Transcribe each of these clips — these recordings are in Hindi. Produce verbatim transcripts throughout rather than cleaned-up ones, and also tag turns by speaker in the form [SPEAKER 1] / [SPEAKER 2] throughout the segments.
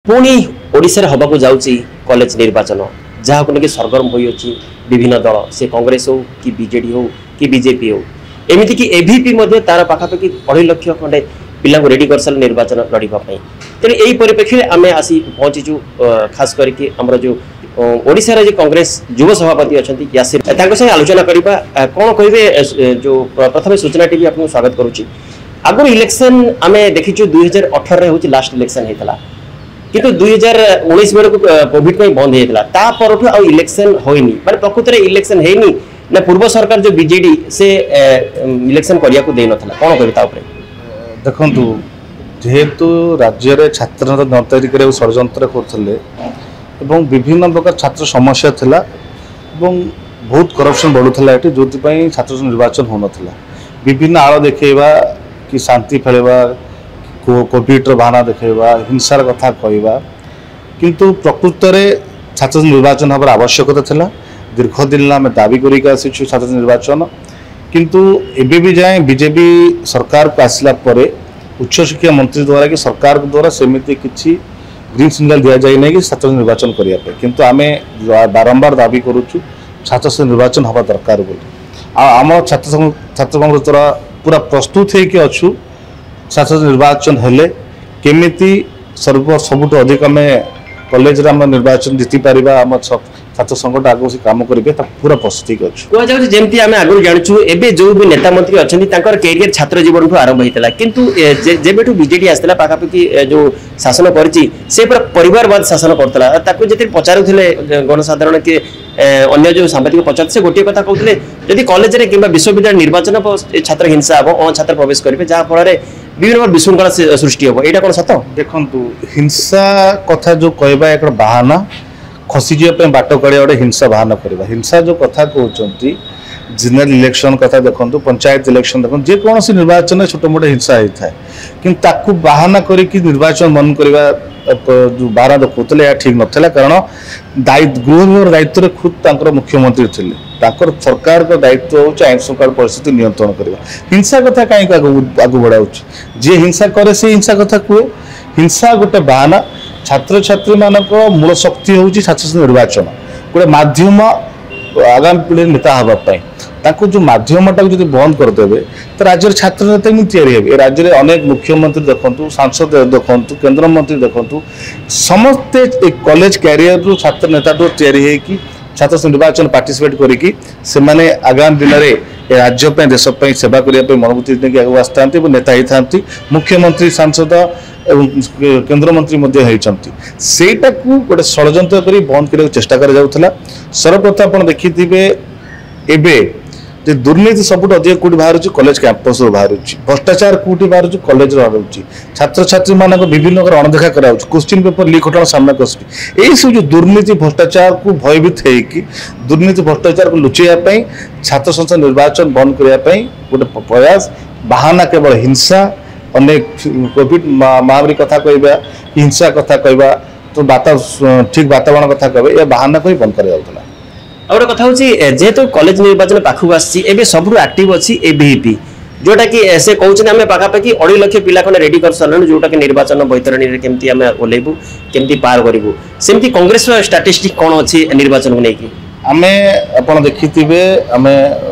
[SPEAKER 1] पुणी ओडिशा हवा को जाऊँगी कॉलेज निर्वाचन जहाँ को लेकिन सरगर्म हो विभिन्न दल से कांग्रेस हो कि बीजेडी हो कि बीजेपी हो एमती कि एभीपी तार पाखापाखि अढ़ाई लक्ष खंडे पिला रेडी कर सारे निर्वाचन लड़ाई तेणु यही परिप्रेक्षी आम आसी पहुँचीचु खास करके आमर जो ओडिशा जो कांग्रेस युव सभापति अच्छा यासिर संगे आलोचना करवा कौन कहे जो प्रथम सूचना टी आपको स्वागत करुच्ची आगुरी इलेक्शन आम देखीचु दुई हजार अठर हूँ लास्ट इलेक्शन होता किंतु दुई हजार उन्नीस बेलू कोविड में बंद होता पर आउ इलेक्शन होनी माने प्रकृत में इलेक्शन होनी ना पूर्व सरकार जो बीजेडी से इलेक्शन करने को देन कौन कह
[SPEAKER 2] देखु जेहेतु राज्य में छात्र नौ तारिख षड्यंत्र करते विभिन्न प्रकार छात्र समस्या थिला बहुत करप्शन बढ़ुला ये जो छात्र निर्वाचन हो नाला विभिन्न आड़ देखा कि शांति फेलवा कोविड बहाना देखा हिंसार कथा कहवा किंतु प्रकृत में छात्र निर्वाचन हमार आवश्यकता थिला दीर्घ दिन आम दाबी कर छात्र निर्वाचन किंतु एबे भी जाए बीजेपी सरकार को आसला परे उच्च शिक्षा मंत्री द्वारा कि सरकार द्वारा सेमिति किछि ग्रीन सिग्नल दि जाए नहीं कि छात्र निर्वाचन करने किंतु आम बारंबार दाबी करुचु छात्र निर्वाचन हवा दरकार बोली आम छात्र छात्र कांग्रेस द्वारा पूरा प्रस्तुत होकर अच्छु छात्र निर्वाचन हेले केमिति सर्व सबुठ अधिक आम कॉलेज रे निर्वाचन जीति पारिबा आम छात्र संकट आगे से काम करेंगे पूरा प्रस्तुति अच्छे
[SPEAKER 1] जमी आम आगुरी जानूँ एवं जो भी नेता मंत्री अच्छा कैरियर छात्र जीवन ठूँ आरंभ होता किंतु जेबेठू बीजेडी आसला पाखापाखि जो शासन करी पूरा परिवारवाद शासन करता जी पचारूले गणसाधारण के अन्य जो सांबादिक पचार से गोटे कथा कहते जदि कॉलेज रे किंबा विश्वविद्यालय निर्वाचन छात्र हिंसा हम अण छात्र प्रवेश करेंगे जहाँफल विभिन्न विशृंखला सृष्टि हम यहाँ कौन सत
[SPEAKER 2] देखु हिंसा कथा जो कहवा एक बहाना खसीजा बाट काढ़ गोटे हिंसा बहाना करवा हिंसा जो कथा कहते जनरल इलेक्शन कथा देखो पंचायत इलेक्शन देखो जेकोसी निर्वाचन छोट मोट हिंसा होता है कि बहाना करके निर्वाचन बंद करवा जो बारा देखते यह ठीक नाला कारण गृह विभाग दायित्व खुद मुख्यमंत्री थे सरकार का दायित्व हो आईन श्रृंखला परिस्थिति नियंत्रण करवा हिंसा कथा कहीं आगे बढ़ाऊ जी हिंसा करे से हिंसा कथा कहे हिंसा गोटे बहाना छात्र छात्री मानक मूल शक्ति हूँ छात्र निर्वाचन गोटे मध्यम आगामी पीढ़ी नेता हाँपाई जो मध्यमटा जो बंद करदे तो राज्य छात्र नेता ही या राज्य में अनेक मुख्यमंत्री देखु सांसद देखु केन्द्रमंत्री देखु समस्ते कॉलेज कैरियर रू छात्र नेता या छात्र निर्वाचन पार्टिसिपेट करी से आगामी दिन में राज्य देशपाई सेवा करने मनोभूति आगे आसता नेता ही था मुख्यमंत्री सांसद एवं केन्द्रमंत्री सेटा को गोटे षड्यंत्र कर बंद करने चेष्टा कर सर्वप्रथम आप देखिथे एवं दुर्नीति सबुठ अधिक कौटी बाहर कॉलेज कैंपस बाहर भ्रष्टाचार कौटी बाहर कॉलेज बाहर छात्र छात्री मान विभिन्न अणदेखा कराऊ क्वेश्चन पेपर लीक घटना सामना कर सब जो दुर्नीति भ्रष्टाचार को भयभीत होगी दुर्नीति भ्रष्टाचार को लुचाई छात्र संस्था निर्वाचन बंद करने गोटे प्रयास बहाना केवल हिंसा अनेक कोविड महामारी कथा कहवा हिंसा कथा कहवा तो बाता ठीक वातावरण कथा कहवा यह बहाना को बंद कर
[SPEAKER 1] और कथा हूँ जेहेतु कॉलेज निर्वाचन पाखक आसबे सब आक्टिव अच्छी एबीपी जोटा कि से कहते आम पाखापाखि अढ़ाई लक्ष पिला खंडे रेडी कर सारे जोटा कि निर्वाचन बैतरणी में केमती आम ओल्लू केमती पार करूँ सेमती कांग्रेस स्ट्राटेजी कौन अच्छी निर्वाचन को लेकिन
[SPEAKER 2] आम आप देखिथे आम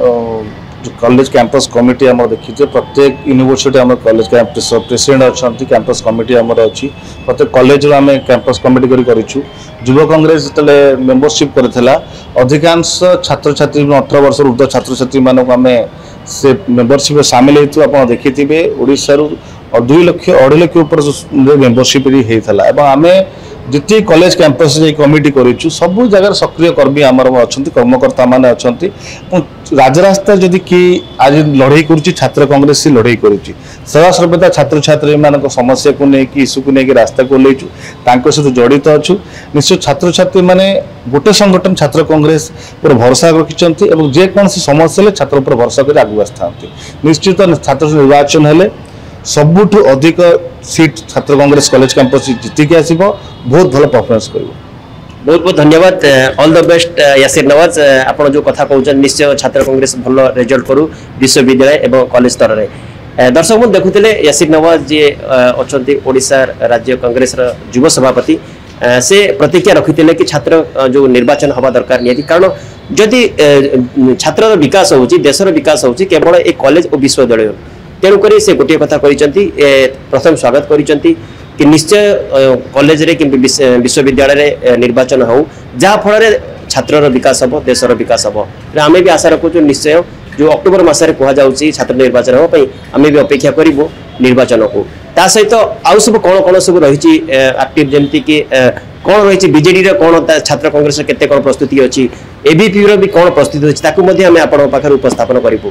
[SPEAKER 2] कॉलेज कैंपस कमिटी आम देखीचे प्रत्येक यूनिवर्सिटी आम कॉलेज कैंपस प्रेसिडेंट अच्छा कैंपस कमिटी आमर अच्छी प्रत्येक कॉलेज आम कैंपस कमिटी करूँ युव कांग्रेस जो मेंबरशिप करथिला अधिकांश छात्र छात्री अठारह वर्ष ऊर्ध्व छात्र छात्री मानक आम से मेंबरशिप सामिल होती आप देखिथे ओडिशा दुई लक्ष अढ़ाई लक्ष ऊपर मेंबरशिप होता आम जिते कॉलेज कैंपस कमिटी करूँ सब जगह सक्रिय कर्मी आमर अच्छा कर्मकर्ता मान अच्छा राजरास्ता जदि कि आज लड़ाई करुच्ची छात्र कांग्रेस से लड़ाई करुच्ची सदा सर्वदा छात्र छात्री मान समस्या को लेकिन इश्यू को लेकिन रास्ता को लेचु सहित जड़ित अच्छु निश्चय छात्र छात्री मैंने गोटे संगठन छात्र कांग्रेस पर भरोसा रखिंट और जेकोसी समस्या छात्र पर भरोसा कर आगे आसता निश्चित छात्र निर्वाचन हेले सबुठ अधिक सीट छात्र कांग्रेस कॉलेज कैंपस जीतिक आस बहुत भल परफॉर्मेंस कर
[SPEAKER 1] बहुत बहुत धन्यवाद all the best Yasir Nawaz आप जो कथा कहते निश्चय छात्र कांग्रेस भल रिजल्ट करू विश्वविद्यालय एवं कॉलेज स्तर में दर्शक बंधु देखुले यासिर नवाज जी अच्छा ओडिशा राज्य कांग्रेस युव सभापति से प्रतिज्ञा रखी कि छात्र जो निर्वाचन हवा दरकार नियति कारण जदि छात्र विकास होची देशर विकास होची केवल एक कॉलेज और विश्वविद्यालय तेणुक से गोटे कथा प्रथम स्वागत करिसेंती कि निश्चय कॉलेज रे कि विश्वविद्यालय निर्वाचन हो जहाँ फल छात्र विकास हम देशर विकास हम आम भी आशा रखुचु निश्चय जो अक्टोबर मसरे कहुच्छी छात्र निर्वाचन होगा आम भी अपेक्षा करूँ निर्वाचन को ता सहित आउ सब कौन कौन सब रही एक्टिव जमती कि कौन रही बीजेडी कौन छात्र कांग्रेस केते कौन प्रस्तुति अच्छी एबीपी भी कौन प्रस्तुति अच्छी आम आप उपस्थापन करूँ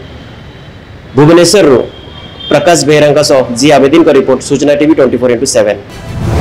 [SPEAKER 1] भुवनेश्वर प्रकाश बेहरा जी आवेदन का रिपोर्ट सूचना TV twenty four into seven.